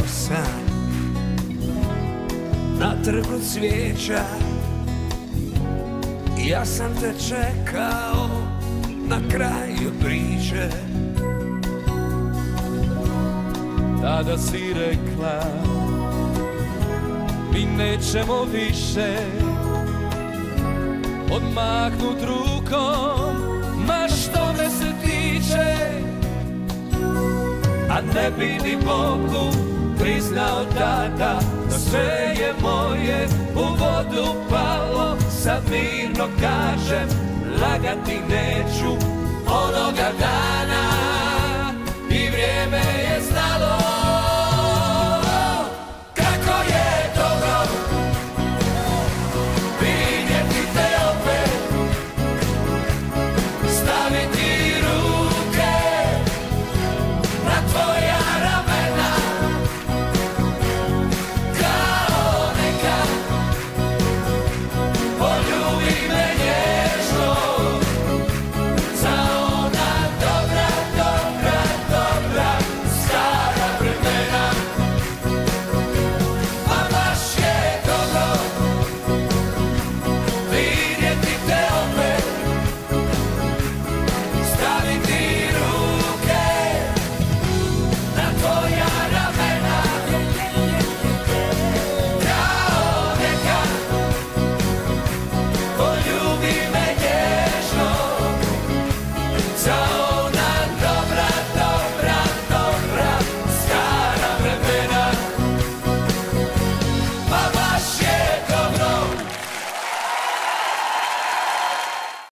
sam na trgu cvijeća. Ja sam te čekao na kraju priče. Tada si rekla mi nećemo više odmahnut rukom, ma što me se tiče. A ne bi ni Bogu priznao tada da sve je moje u vodu palo. Sad mirno kažem, lagati neću onoga dana.